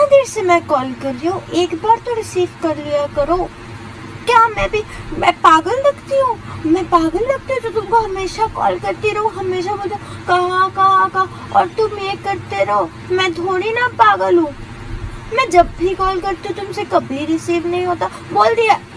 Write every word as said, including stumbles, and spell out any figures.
देर से मैं कॉल कर रही हूँ, एक बार तो रिसीव कर लिया करो। क्या मैं भी मैं पागल लगती हूँ? मैं पागल लगती हूँ तो तुमको हमेशा कॉल करती रहूँ, हमेशा बोलते कहाँ कहाँ कहाँ और तुम ये करते रहो। मैं थोड़ी ना पागल हूँ। मैं जब भी कॉल करती हूँ तुमसे कभी रिसीव नहीं होता। बोल दिया